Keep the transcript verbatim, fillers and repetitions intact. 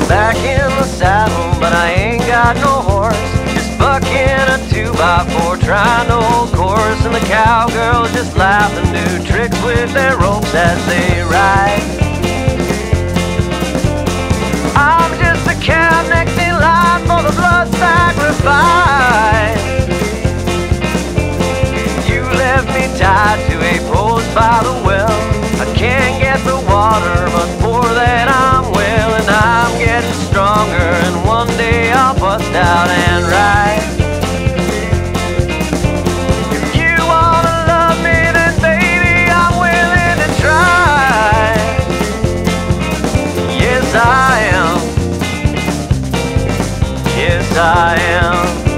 back in the saddle, but I ain't got no horse. Just bucking a two by four, trying to hold course, and the cowgirls just laugh and do tricks with their ropes as they ride. I'm just a cab next in line for the blood sacrifice. You left me tied to a post by the well. I can't get the water, but for that I'm well, and I'm getting stronger, and one day I'll bust out and ride. If you wanna love me, then baby, I'm willing to try. Yes, I am. Yes, I am.